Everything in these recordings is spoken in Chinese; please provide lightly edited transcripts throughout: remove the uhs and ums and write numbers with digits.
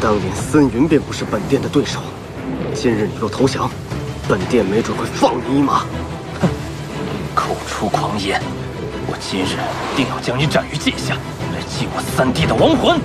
当年森云便不是本殿的对手，今日你若投降，本殿没准会放你一马。 哼，口出狂言！我今日定要将你斩于阶下，来祭我三弟的亡魂！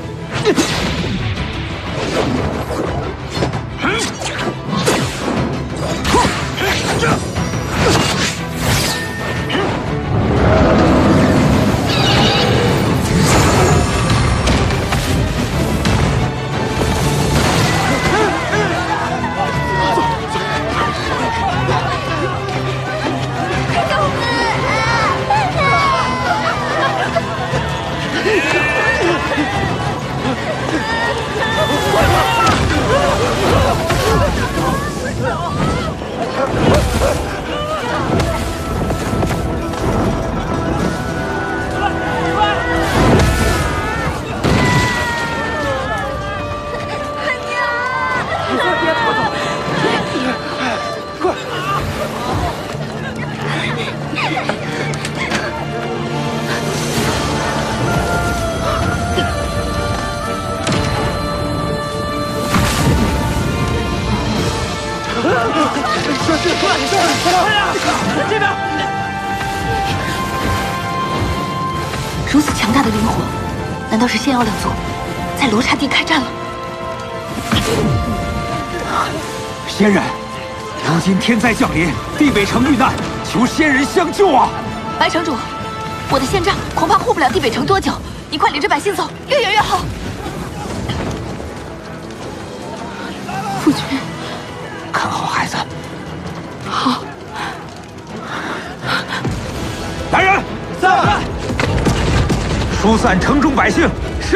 这边！ 如此强大的灵火，难道是仙妖两族在罗刹地开战了？ 仙人，如今天灾降临，地北城遇难，求仙人相救啊！ 白城主，我的仙杖恐怕护不了地北城多久，你快领着百姓走，越远越好。夫君， 看好孩子。 好。 来人，在！疏散城中百姓。是。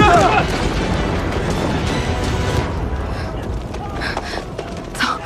走。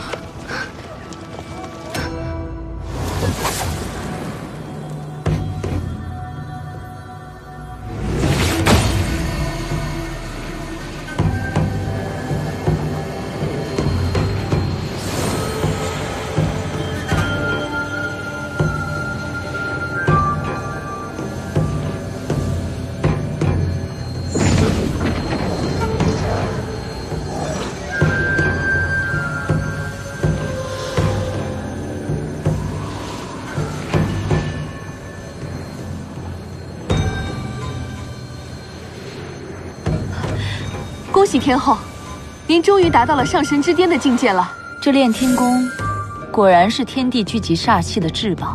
恭喜天后，您终于达到了上神之巅的境界了。 这炼天功果然是天地聚集煞气的至宝，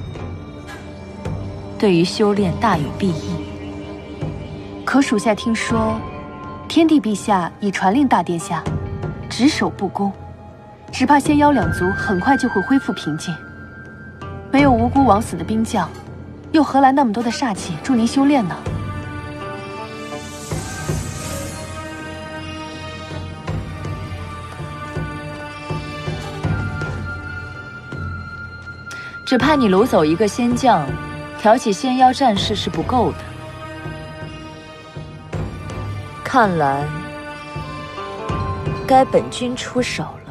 对于修炼大有裨益。 可属下听说，天帝陛下已传令大殿下，只守不攻，只怕仙妖两族很快就会恢复平静。没有无辜枉死的兵将，又何来那么多的煞气助您修炼呢？ 只怕你掳走一个仙将，挑起仙妖战事是不够的。看来，该本君出手了。